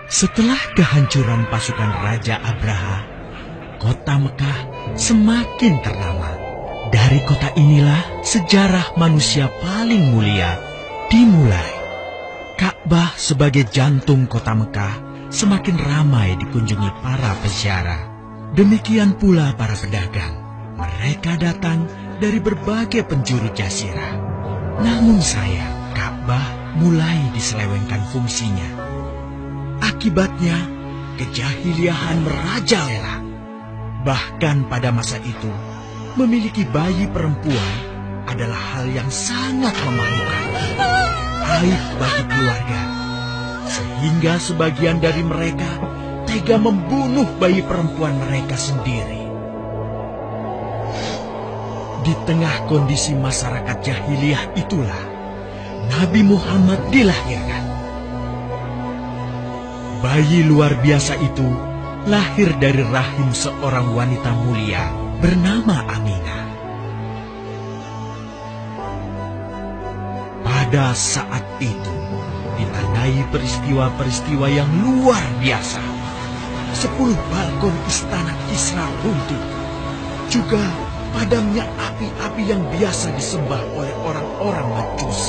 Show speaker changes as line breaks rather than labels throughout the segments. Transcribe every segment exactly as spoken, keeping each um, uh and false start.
Setelah kehancuran pasukan Raja Abraha, kota Mekah semakin ternama. Dari kota inilah sejarah manusia paling mulia dimulai. Ka'bah sebagai jantung kota Mekah semakin ramai dikunjungi para peziarah. Demikian pula para pedagang. Mereka datang dari berbagai penjuru jazirah. Namun sayang, Ka'bah mulai diselewengkan fungsinya. Akibatnya, kejahiliahan merajalela. Bahkan pada masa itu, memiliki bayi perempuan adalah hal yang sangat memalukan. Aib bagi keluarga. Sehingga sebagian dari mereka tega membunuh bayi perempuan mereka sendiri. Di tengah kondisi masyarakat jahiliyah itulah Nabi Muhammad dilahirkan. Bayi luar biasa itu lahir dari rahim seorang wanita mulia bernama Aminah. Pada saat itu ditandai peristiwa-peristiwa yang luar biasa. Sepuluh balkon istana Kisra runtuh. Juga padamnya api-api yang biasa disembah oleh orang-orang Majusi.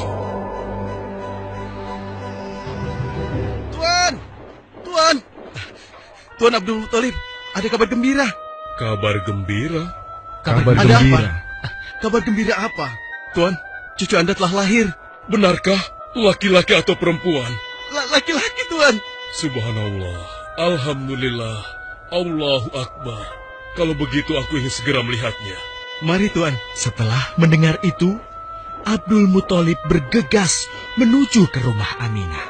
Tuan! Tuan! Tuan Abdul Muthalib, ada kabar gembira.
Kabar gembira?
Kabar,
Kabar
ada
gembira.
apa? Kabar gembira apa? Tuan, cucu Anda telah lahir.
Benarkah laki-laki atau perempuan?
Laki-laki, Tuan.
Subhanallah, Alhamdulillah, Allahu Akbar. Kalau begitu aku ingin segera melihatnya.
Mari, Tuan.
Setelah mendengar itu, Abdul Muthalib bergegas menuju ke rumah Aminah.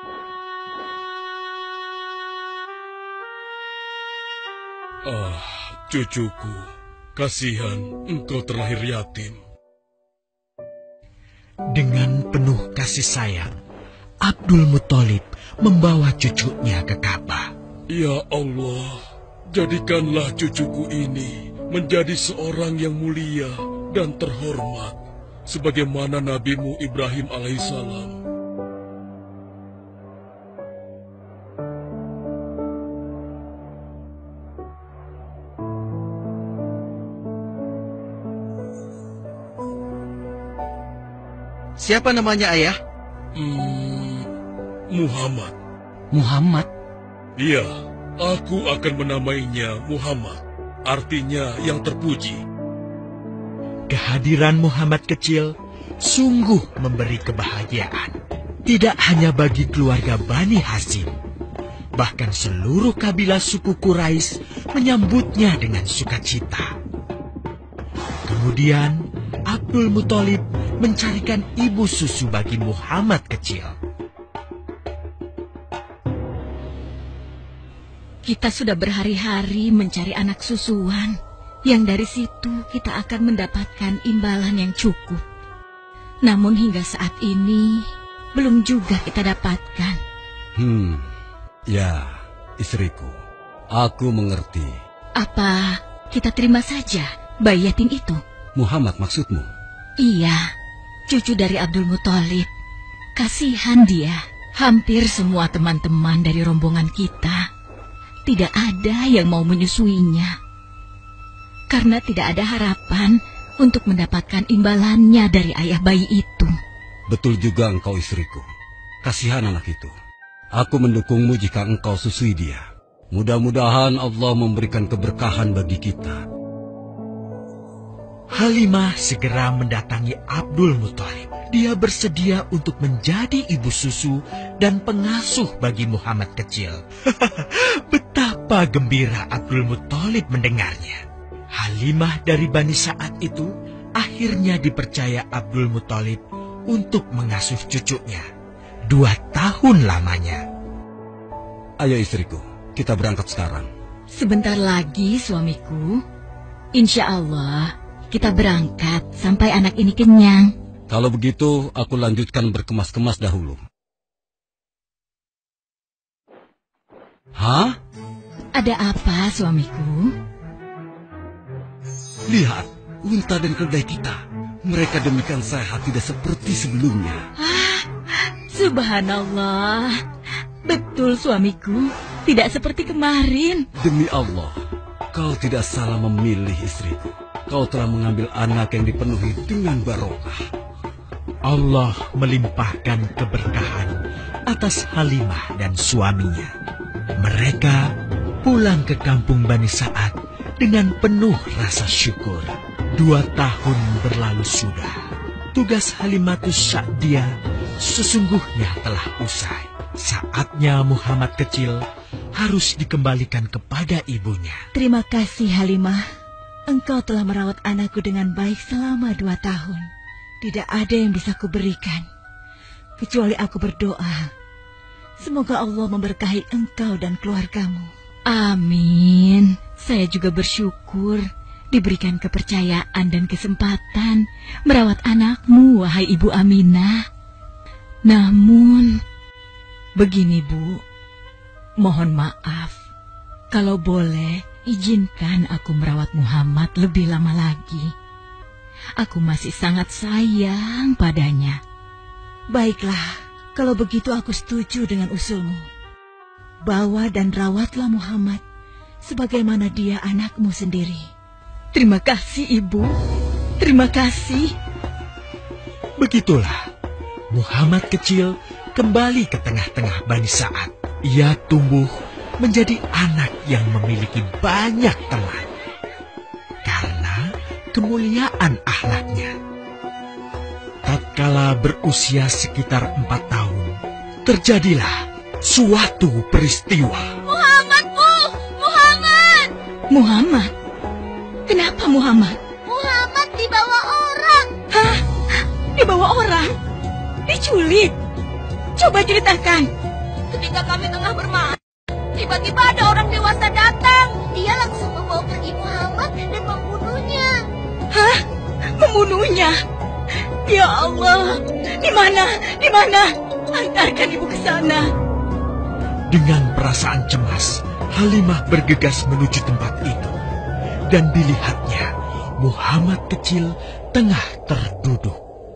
Ah, cucuku, kasihan engkau terlahir yatim.
Dengan penuh kasih sayang, Abdul Muthalib membawa cucunya ke Ka'bah.
Ya Allah, jadikanlah cucuku ini menjadi seorang yang mulia dan terhormat, sebagaimana nabimu Ibrahim alaihissalam.
Siapa namanya, Ayah?
Hmm, Muhammad.
Muhammad?
Iya, aku akan menamainya Muhammad. Artinya yang terpuji.
Kehadiran Muhammad kecil sungguh memberi kebahagiaan. Tidak hanya bagi keluarga Bani Hashim. Bahkan seluruh kabilah suku Quraisy menyambutnya dengan sukacita. Kemudian Abdul Muthalib mencarikan ibu susu bagi Muhammad kecil.
Kita sudah berhari-hari mencari anak susuan, yang dari situ kita akan mendapatkan imbalan yang cukup. Namun hingga saat ini, belum juga kita dapatkan.
Hmm, ya, istriku, aku mengerti.
Apa kita terima saja bayi yatim itu?
Muhammad maksudmu?
Iya, cucu dari Abdul Muthalib. Kasihan dia. Hampir semua teman-teman dari rombongan kita tidak ada yang mau menyusuinya. Karena tidak ada harapan untuk mendapatkan imbalannya dari ayah bayi itu.
Betul juga engkau istriku. Kasihan anak itu. Aku mendukungmu jika engkau susui dia. Mudah-mudahan Allah memberikan keberkahan bagi kita.
Halimah segera mendatangi Abdul Muthalib. Dia bersedia untuk menjadi ibu susu dan pengasuh bagi Muhammad kecil. Betapa gembira Abdul Muthalib mendengarnya. Halimah dari Bani Sa'ad itu akhirnya dipercaya Abdul Muthalib untuk mengasuh cucunya. Dua tahun lamanya.
Ayo istriku, kita berangkat sekarang.
Sebentar lagi suamiku. Insya Allah kita berangkat sampai anak ini kenyang.
Kalau begitu, aku lanjutkan berkemas-kemas dahulu. Hah?
Ada apa suamiku?
Lihat, unta dan keledai kita. Mereka demikian sehat, tidak seperti sebelumnya.
Ah, subhanallah. Betul suamiku, tidak seperti kemarin.
Demi Allah, kau tidak salah memilih istriku. Kau telah mengambil anak yang dipenuhi dengan barokah.
Allah melimpahkan keberkahan atas Halimah dan suaminya. Mereka pulang ke kampung Bani Sa'ad dengan penuh rasa syukur. Dua tahun berlalu sudah. Tugas Halimatus Sa'diyah sesungguhnya telah usai. Saatnya Muhammad kecil harus dikembalikan kepada ibunya.
Terima kasih Halimah. Engkau telah merawat anakku dengan baik selama dua tahun. Tidak ada yang bisa kuberikan, kecuali aku berdoa. Semoga Allah memberkahi engkau dan keluargamu.
Amin. Saya juga bersyukur diberikan kepercayaan dan kesempatan merawat anakmu, wahai Ibu Aminah. Namun, begini Bu, mohon maaf. Kalau boleh, izinkan aku merawat Muhammad lebih lama lagi. Aku masih sangat sayang padanya.
Baiklah, kalau begitu aku setuju dengan usulmu. Bawa dan rawatlah Muhammad sebagaimana dia anakmu sendiri.
Terima kasih Ibu, terima kasih.
Begitulah, Muhammad kecil kembali ke tengah-tengah Bani Sa'ad. Ia tumbuh menjadi anak yang memiliki banyak teman. Karena kemuliaan akhlaknya. Tatkala berusia sekitar empat tahun, terjadilah suatu peristiwa.
Muhammad, Bu! Muhammad!
Muhammad? Kenapa Muhammad?
Muhammad dibawa orang.
Hah? Dibawa orang? Diculik? Coba ceritakan.
Ketika kami tengah bermain, tiba-tiba ada orang dewasa datang. Dia langsung membawa pergi Muhammad dan membunuhnya.
Hah? Membunuhnya? Ya Allah, di mana? Di mana? Antarkan ibu ke sana.
Dengan perasaan cemas, Halimah bergegas menuju tempat itu. Dan dilihatnya, Muhammad kecil tengah terduduk.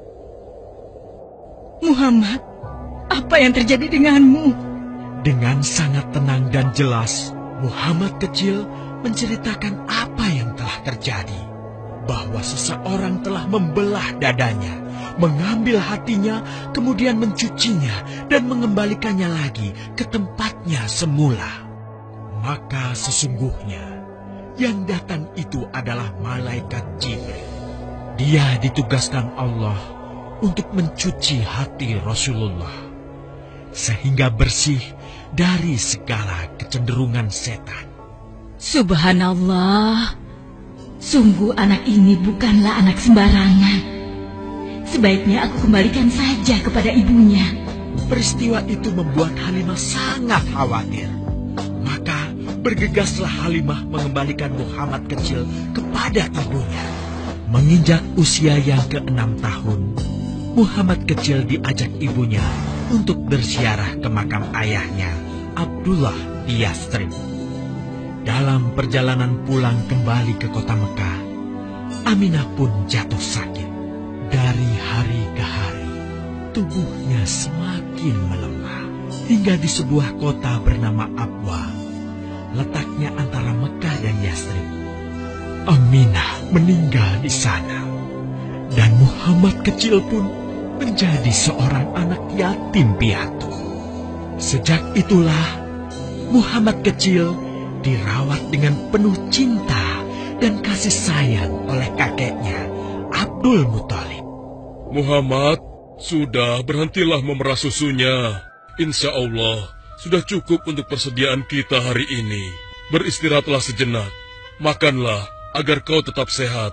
Muhammad, apa yang terjadi denganmu?
Dengan sangat tenang dan jelas, Muhammad kecil menceritakan apa yang telah terjadi. Bahwa seseorang telah membelah dadanya, mengambil hatinya, kemudian mencucinya dan mengembalikannya lagi ke tempatnya semula. Maka sesungguhnya yang datang itu adalah malaikat Jibril. Dia ditugaskan Allah untuk mencuci hati Rasulullah sehingga bersih dari segala kecenderungan setan.
Subhanallah, sungguh anak ini bukanlah anak sembarangan. Sebaiknya aku kembalikan saja kepada ibunya.
Peristiwa itu membuat Halimah sangat khawatir. Maka bergegaslah Halimah mengembalikan Muhammad kecil kepada ibunya. Menginjak usia yang keenam tahun, Muhammad kecil diajak ibunya untuk berziarah ke makam ayahnya, Abdullah di Yathrib. Dalam perjalanan pulang kembali ke kota Mekah, Aminah pun jatuh sakit. Dari hari ke hari, tubuhnya semakin melemah. Hingga di sebuah kota bernama Abwa, letaknya antara Mekah dan Yathrib, Aminah meninggal di sana. Dan Muhammad kecil pun menjadi seorang anak yatim piatu. Sejak itulah, Muhammad kecil dirawat dengan penuh cinta dan kasih sayang oleh kakeknya, Abdul Muthalib.
Muhammad, sudah berhentilah memerah susunya. Insya Allah, sudah cukup untuk persediaan kita hari ini. Beristirahatlah sejenak. Makanlah agar kau tetap sehat.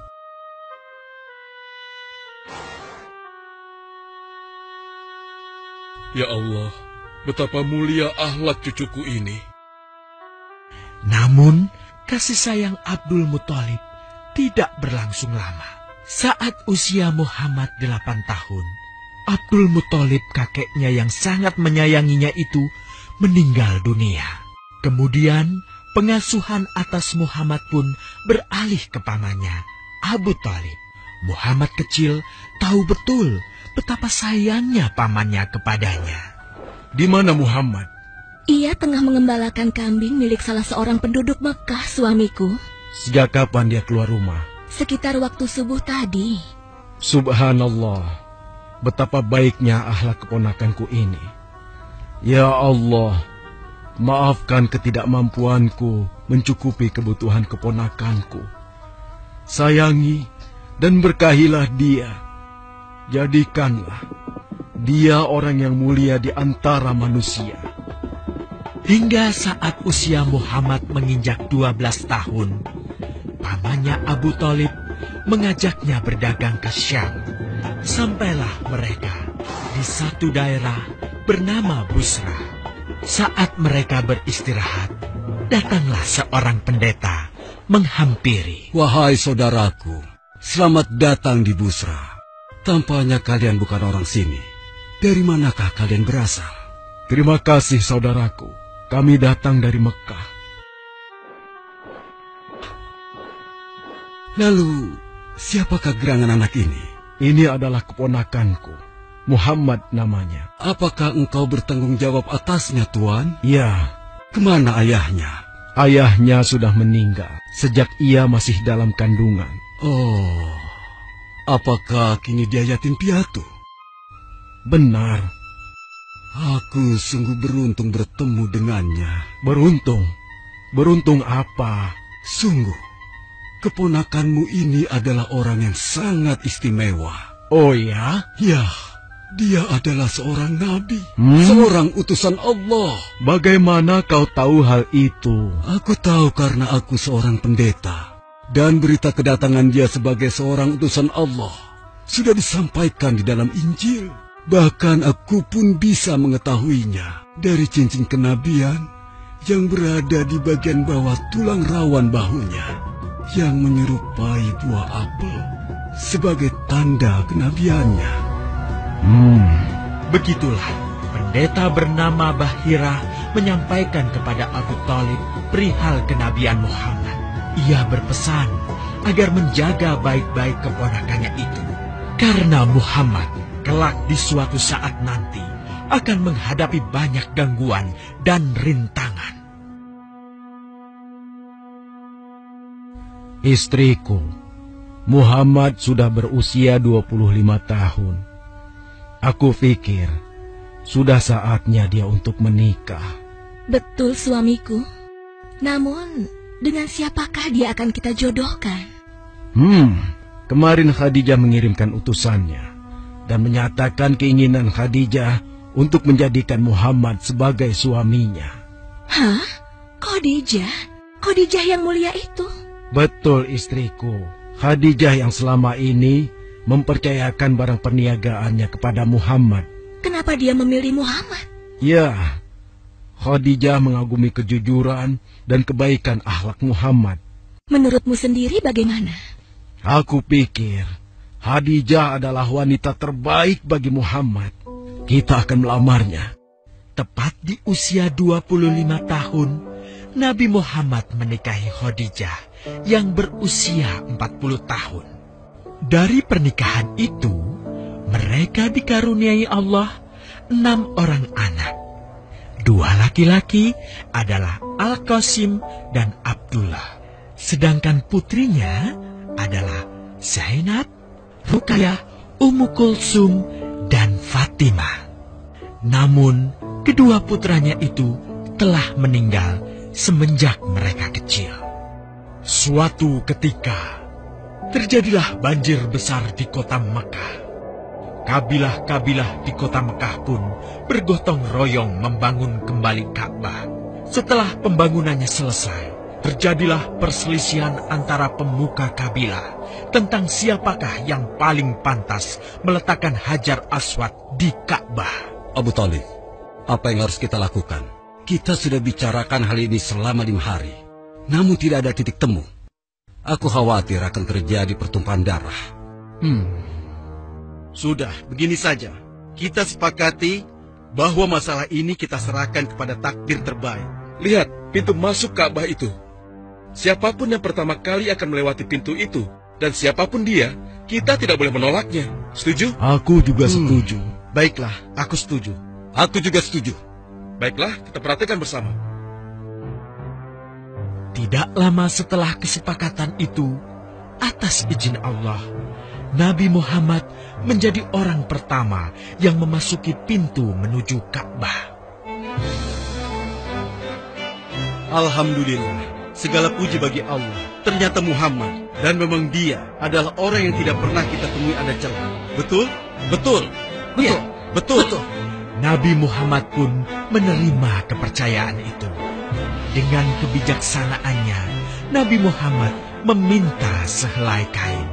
Ya Allah, betapa mulia akhlak cucuku ini.
Namun, kasih sayang Abdul Muthalib tidak berlangsung lama. Saat usia Muhammad delapan tahun, Abdul Muthalib kakeknya yang sangat menyayanginya itu meninggal dunia. Kemudian, pengasuhan atas Muhammad pun beralih ke pamannya, Abu Thalib. Muhammad kecil tahu betul betapa sayangnya pamannya kepadanya.
Di mana Muhammad?
Ia tengah mengembalakan kambing milik salah seorang penduduk Mekah, suamiku.
Sejak kapan dia keluar rumah?
Sekitar waktu subuh tadi.
Subhanallah, betapa baiknya akhlak keponakanku ini. Ya Allah, maafkan ketidakmampuanku mencukupi kebutuhan keponakanku. Sayangi dan berkahilah dia. Jadikanlah dia orang yang mulia di antara manusia.
Hingga saat usia Muhammad menginjak dua belas tahun, pamannya Abu Thalib mengajaknya berdagang ke Syam. Sampailah mereka di satu daerah bernama Busra. Saat mereka beristirahat, datanglah seorang pendeta menghampiri.
Wahai saudaraku, selamat datang di Busra. Tampaknya kalian bukan orang sini. Dari manakah kalian berasal?
Terima kasih saudaraku. Kami datang dari Mekah.
Lalu, siapakah gerangan anak ini?
Ini adalah keponakanku. Muhammad namanya.
Apakah engkau bertanggung jawab atasnya, Tuan?
Ya.
Kemana ayahnya?
Ayahnya sudah meninggal sejak ia masih dalam kandungan.
Oh, apakah kini dia yatim piatu?
Benar.
Aku sungguh beruntung bertemu dengannya.
Beruntung? Beruntung apa?
Sungguh, keponakanmu ini adalah orang yang sangat istimewa.
Oh ya?
Ya, dia adalah seorang nabi,
Hmm?
seorang utusan Allah.
Bagaimana kau tahu hal itu?
Aku tahu karena aku seorang pendeta. Dan berita kedatangan dia sebagai seorang utusan Allah sudah disampaikan di dalam Injil. Bahkan aku pun bisa mengetahuinya dari cincin kenabian yang berada di bagian bawah tulang rawan bahunya yang menyerupai buah apel sebagai tanda kenabiannya.
Hmm, begitulah pendeta bernama Bahira menyampaikan kepada Abu Thalib perihal kenabian Muhammad. Ia berpesan agar menjaga baik-baik keponakannya itu, karena Muhammad kelak di suatu saat nanti akan menghadapi banyak gangguan dan rintangan.
Istriku, Muhammad sudah berusia dua puluh lima tahun. Aku pikir sudah saatnya dia untuk menikah.
Betul, suamiku. Namun, dengan siapakah dia akan kita jodohkan?
Hmm, kemarin Khadijah mengirimkan utusannya dan menyatakan keinginan Khadijah untuk menjadikan Muhammad sebagai suaminya.
Hah? Khadijah? Khadijah yang mulia itu?
Betul, istriku. Khadijah yang selama ini mempercayakan barang perniagaannya kepada Muhammad.
Kenapa dia memilih Muhammad?
Ya, Khadijah mengagumi kejujuran dan kebaikan akhlak Muhammad.
Menurutmu sendiri bagaimana?
Aku pikir Khadijah adalah wanita terbaik bagi Muhammad. Kita akan melamarnya.
Tepat di usia dua puluh lima tahun, Nabi Muhammad menikahi Khadijah yang berusia empat puluh tahun. Dari pernikahan itu, mereka dikaruniai Allah enam orang anak. Dua laki-laki adalah Al-Qasim dan Abdullah. Sedangkan putrinya adalah Zainab, Ruqayyah, Ummu Kulsum, dan Fatimah. Namun, kedua putranya itu telah meninggal semenjak mereka kecil. Suatu ketika, terjadilah banjir besar di kota Mekah. Kabilah-kabilah di kota Mekah pun bergotong royong membangun kembali Ka'bah. Setelah pembangunannya selesai, terjadilah perselisihan antara pemuka kabilah tentang siapakah yang paling pantas meletakkan Hajar Aswad di Ka'bah.
Abu Thalib, apa yang harus kita lakukan? Kita sudah bicarakan hal ini selama lima hari, namun tidak ada titik temu. Aku khawatir akan terjadi pertumpahan darah.
Hmm. Sudah, begini saja. Kita sepakati bahwa masalah ini kita serahkan kepada takdir terbaik.
Lihat pintu masuk Ka'bah itu. Siapapun yang pertama kali akan melewati pintu itu, dan siapapun dia, kita tidak boleh menolaknya. Setuju? Aku juga
Hmm.
setuju.
Baiklah, aku setuju.
Aku juga setuju.
Baiklah, kita perhatikan bersama.
Tidak lama setelah kesepakatan itu, atas izin Allah, Nabi Muhammad menjadi orang pertama yang memasuki pintu menuju Ka'bah.
Alhamdulillah, segala puji bagi Allah. Ternyata Muhammad, dan memang dia adalah orang yang tidak pernah kita temui ada celah. Betul? Betul. Betul. Ya, betul. Betul.
Nabi Muhammad pun menerima kepercayaan itu. Dengan kebijaksanaannya, Nabi Muhammad meminta sehelai kain,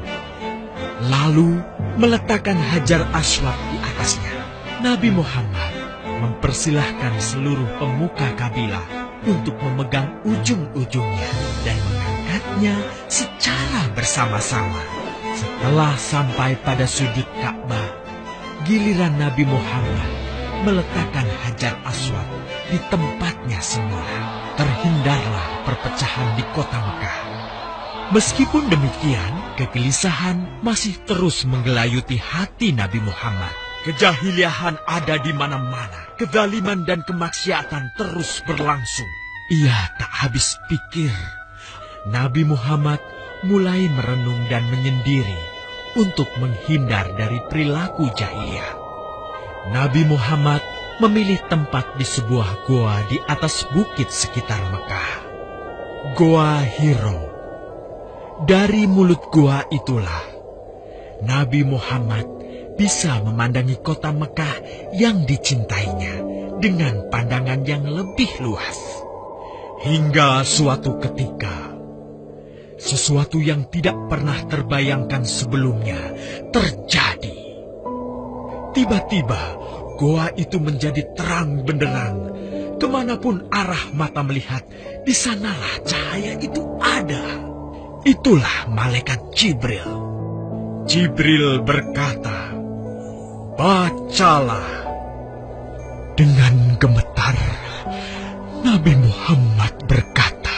lalu meletakkan Hajar Aswad di atasnya. Nabi Muhammad mempersilahkan seluruh pemuka kabilah untuk memegang ujung-ujungnya dan mengangkatnya secara bersama-sama. Setelah sampai pada sudut Ka'bah, giliran Nabi Muhammad meletakkan Hajar Aswad di tempatnya semula. Terhindarlah perpecahan di kota Mekah. Meskipun demikian, kegelisahan masih terus menggelayuti hati Nabi Muhammad. Kejahiliahan ada di mana-mana. Kezaliman dan kemaksiatan terus berlangsung. Ia tak habis pikir. Nabi Muhammad mulai merenung dan menyendiri untuk menghindar dari perilaku jahiliyah. Nabi Muhammad memilih tempat di sebuah goa di atas bukit sekitar Mekah. Goa Hiro. Dari mulut goa itulah Nabi Muhammad bisa memandangi kota Mekah yang dicintainya dengan pandangan yang lebih luas. Hingga suatu ketika, sesuatu yang tidak pernah terbayangkan sebelumnya terjadi. Tiba-tiba, goa itu menjadi terang benderang. Kemanapun arah mata melihat, di sanalah cahaya itu ada. Itulah malaikat Jibril. Jibril berkata, "Bacalah." Dengan gemetar, Nabi Muhammad berkata,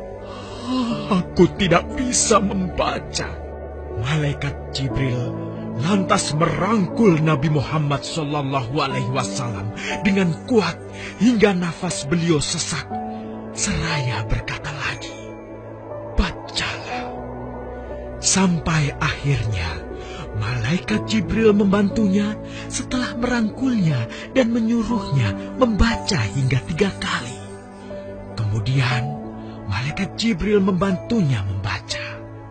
"Aku tidak bisa membaca." Malaikat Jibril lantas merangkul Nabi Muhammad Shallallahu Alaihi Wasallam dengan kuat hingga nafas beliau sesak. Seraya berkata lagi, "Bacalah." Sampai akhirnya malaikat Jibril membantunya setelah merangkulnya dan menyuruhnya membaca hingga tiga kali. Kemudian malaikat Jibril membantunya membaca.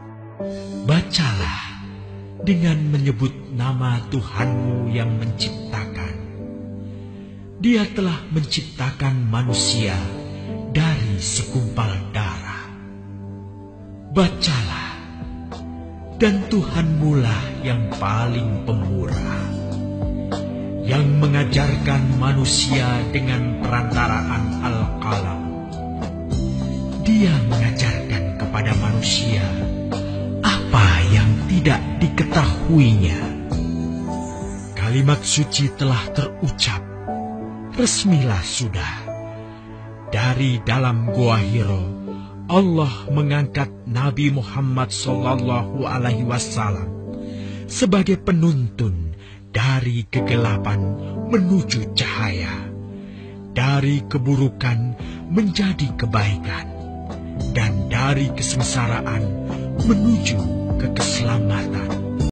"Bacalah dengan menyebut nama Tuhanmu yang menciptakan. Dia telah menciptakan manusia dari segumpal darah. Bacalah, dan Tuhanmu lah yang paling pemurah, yang mengajarkan manusia dengan perantaraan Al-Qalam. Dia mengajarkan kepada manusia apa yang tidak diketahuinya." Kalimat suci telah terucap. Resmilah sudah. Dari dalam Goa Hiro, Allah mengangkat Nabi Muhammad Sallallahu Alaihi Wasallam sebagai penuntun dari kegelapan menuju cahaya, dari keburukan menjadi kebaikan, dan dari kesengsaraan menuju ke keselamatan.